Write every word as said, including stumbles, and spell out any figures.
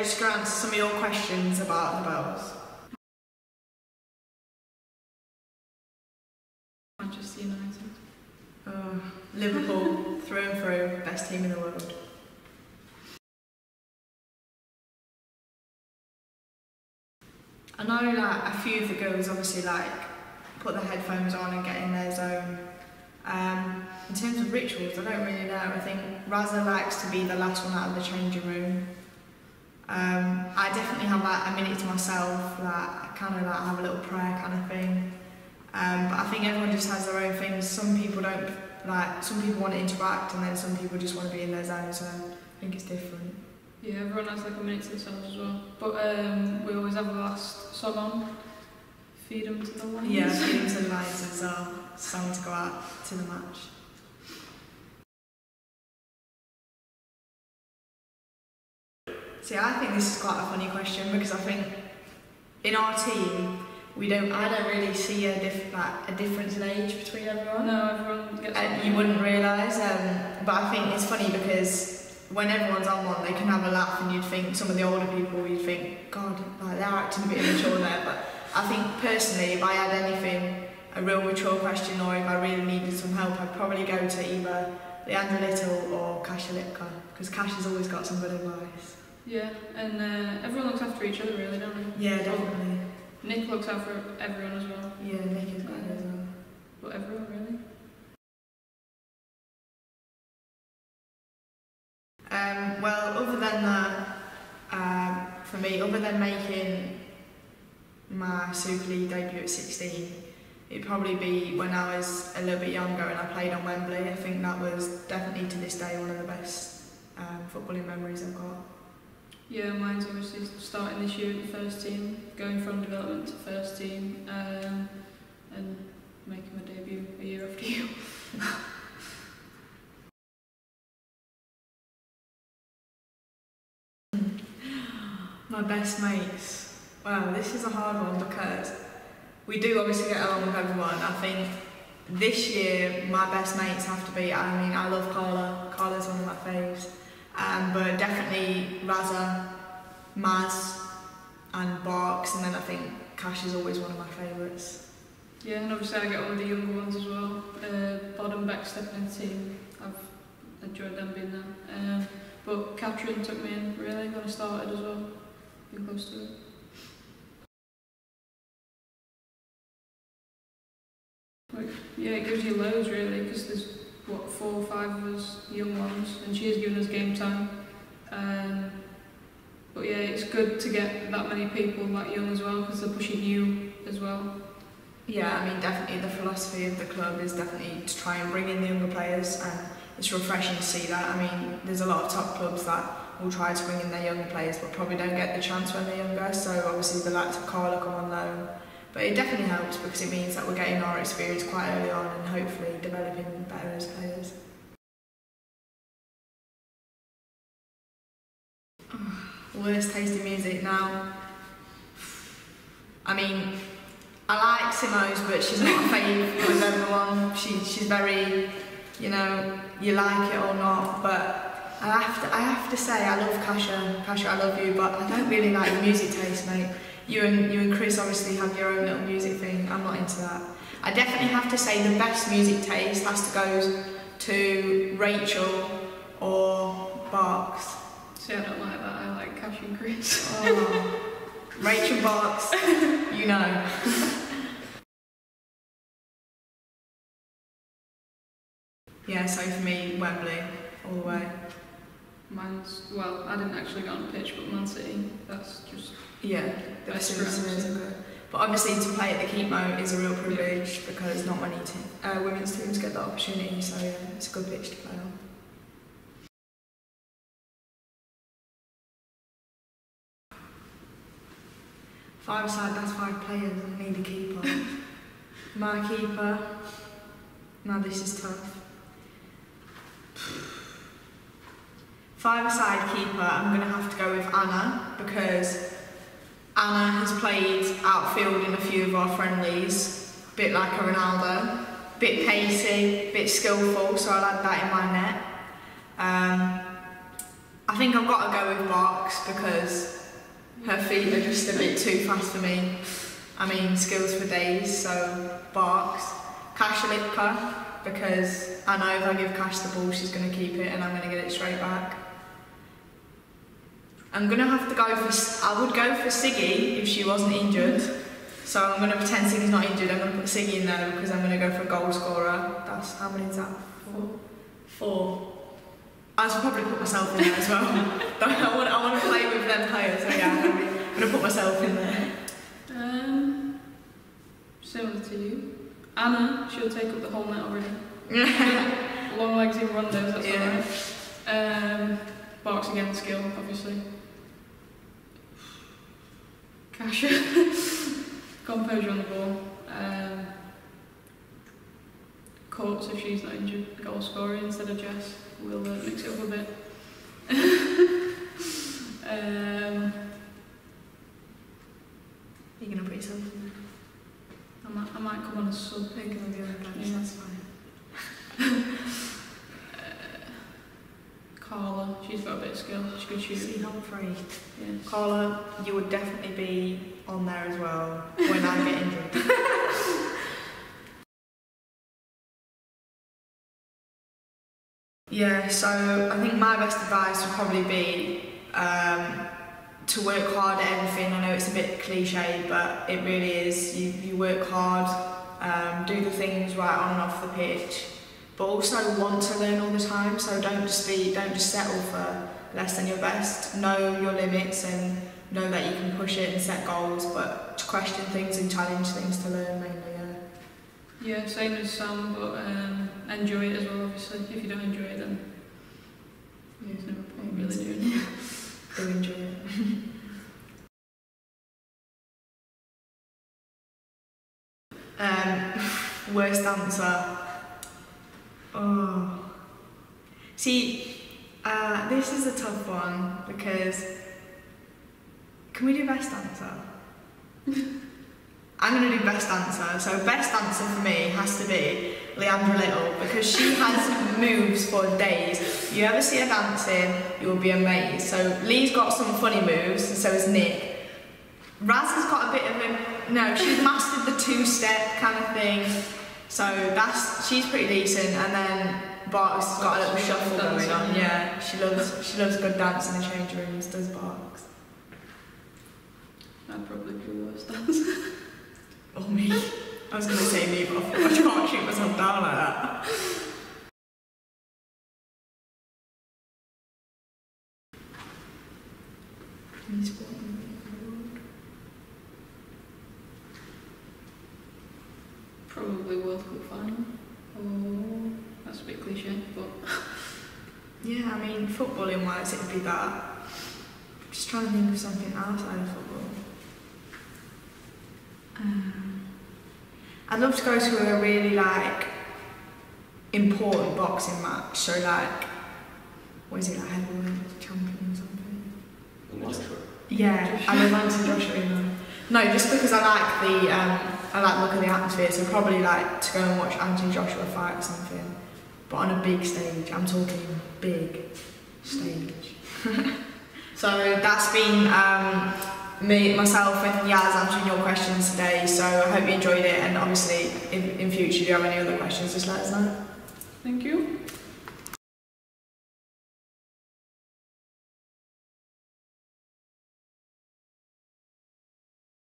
just go answer some of your questions about the Bells. Manchester United. Oh, Liverpool, through and through, best team in the world. I know like a few of the girls obviously like put their headphones on and get in their zone. Um, in terms of rituals, I don't really know. I think Raza likes to be the last one out of the changing room. Um, I definitely have like a minute to myself, like I kind of like have a little prayer kind of thing. Um, but I think everyone just has their own things. Some people don't like. Some people want to interact, and then some people just want to be in their zone. So I think it's different. Yeah, everyone has like a minute to themselves as well. But um, we always have the last song on. Feed them to the lions. Yeah, feed them to the lions is our song to go out to the match. See, I think this is quite a funny question because I think in our team we don't. I don't really see a diff, like a difference in age between everyone. No, everyone gets. Uh, you wouldn't realise, um, but I think it's funny because when everyone's on one, they can have a laugh, and you'd think some of the older people, you'd think, God, like they're acting a bit immature there. But I think personally, if I had anything, a real mature question, or if I really needed some help, I'd probably go to either Leandra Little or Kasia Lipka, because Kash has always got some good advice. Yeah, and uh, everyone looks after each other, really, don't they? Yeah, definitely. Nick looks after everyone as well. Yeah, Nick is good as well. But everyone, really. Um, well, other than that, um, for me, other than making my Super League debut at sixteen, it'd probably be when I was a little bit younger and I played on Wembley. I think that was definitely to this day one of the best um, footballing memories I've got. Yeah, mine's obviously starting this year at the first team, going from development to first team, um, and making my debut a year after you. My best mates. Wow, this is a hard one because we do obviously get along with everyone. I think this year my best mates have to be, I mean, I love Carla. Carla's one of my faves. Um, but definitely Raza, Maz and Barks, and then I think Kash is always one of my favourites. Yeah, and obviously I get on with the younger ones as well. Uh, Bod and Beck stepping in the team, I've enjoyed them being there. Um, but Catherine took me in really when I started as well, been close to it. Like, yeah, it gives you loads really, because there's what, four or five of us young ones, and she has given us game time. Um, but yeah, it's good to get that many people that young as well, because they're pushing you as well. Yeah, I mean, definitely the philosophy of the club is definitely to try and bring in the younger players, and it's refreshing to see that. I mean, there's a lot of top clubs that will try to bring in their younger players, but probably don't get the chance when they're younger. So obviously the likes of Carla come on loan. But it definitely helps because it means that we're getting our experience quite early on and hopefully developing better as players. Oh, worst taste in music now. I mean, I like Simo's, but she's not a fave with everyone. She, she's very, you know, you like it or not. But I have to, I have to say, I love Kasia. Kasia, I love you, but I don't really like your music taste, mate. You and you and Chris obviously have your own little music thing. I'm not into that. I definitely have to say the best music taste has to go to Rachel or Barks. See, I don't like that. I like Kash and Chris. Oh. Rachel, Barks, you know. Yeah, so for me, Wembley, all the way. Mine's, well, I didn't actually go on the pitch, but Man City, that's just... Yeah, the best ground. But obviously to play at the Keepmo is a real privilege yeah. because not many te uh, women's teams get that opportunity, so yeah, it's a good pitch to play on. Five-a-side, that's five players, I need a keeper. My keeper, now this is tough. Five-a-side keeper, I'm going to have to go with Anna because Anna has played outfield in a few of our friendlies, a bit like a Ronaldo, bit pacey, bit skillful, so I like that in my net. Um, I I think I've got to go with Barks because her feet are just a bit too fast for me. I mean, skills for days, so Barks. Cash Lipka, because I know if I give Cash the ball, she's going to keep it and I'm going to get it straight back. I'm going to have to go for, I would go for Siggy if she wasn't injured. So I'm going to pretend Siggy's not injured, I'm going to put Siggy in there because I'm going to go for a goal scorer. That's, how many is that? Four. Four. I should probably put myself in there as well. I want, I want to play with them players, so yeah, I'm going to put myself in there. Um, similar to you. Anna, she'll take up the whole net already. Long legs in rondos, that's yeah. alright. Um, Barks again, skill, obviously. Cash. Composure on the ball. Um, Courts, if she's not injured, goal scorer instead of Jess. We'll uh, mix it up a bit. um, You're going to put yourself in there? I might, I might come on as sub. You're going to be on the bench, yeah. that's fine. uh, Carla, she's got a bit of skill, she could shoot. See Humphrey. Yes. Carla, you would definitely be on there as well when I get injured. Yeah, so I think my best advice would probably be um, to work hard at everything. I know it's a bit cliche, but it really is. You, you work hard, um, do the things right on and off the pitch, but also want to learn all the time. So don't just be, don't just settle for less than your best. Know your limits and know that you can push it and set goals, but to question things and challenge things to learn mainly. Yeah, yeah, same as Sam, but um, enjoy it as well. Obviously, if you don't enjoy it, then yeah, there's no point really doing it. Do enjoy it. um, worst answer. Oh, see, uh, this is a tough one because can we do best answer? I'm going to do best answer. So best answer for me has to be Leandra Little because she has moves for days. You ever see her dancing, you will be amazed. So Lee's got some funny moves, and so has Nick. Raz has got a bit of a, no, she's mastered the two-step kind of thing. So that's, she's pretty decent. And then Barks has got a little shuffle going on. Yeah, she loves, she loves good dance in the change rooms, does Barks. I'd probably be the worst dancer. Or me. I was going to say me, but I can't shoot myself down like that. Probably World Cup final. Oh, that's a bit cliche, but yeah, I mean, footballing wise, it'd be that. Just trying to think of something outside of football. Um, I'd love to go to a really like important boxing match. So like, what is it, like heavyweight champion or something? Joshua. Yeah, I love Anthony Joshua. You know. No, just because I like the um, I like the look of the atmosphere. So probably like to go and watch Anthony Joshua fight or something, but on a big stage. I'm talking big stage. So that's been um, me, myself and Yaz answering your questions today, so I hope you enjoyed it, and obviously in, in future if you have any other questions just let us know. Thank you.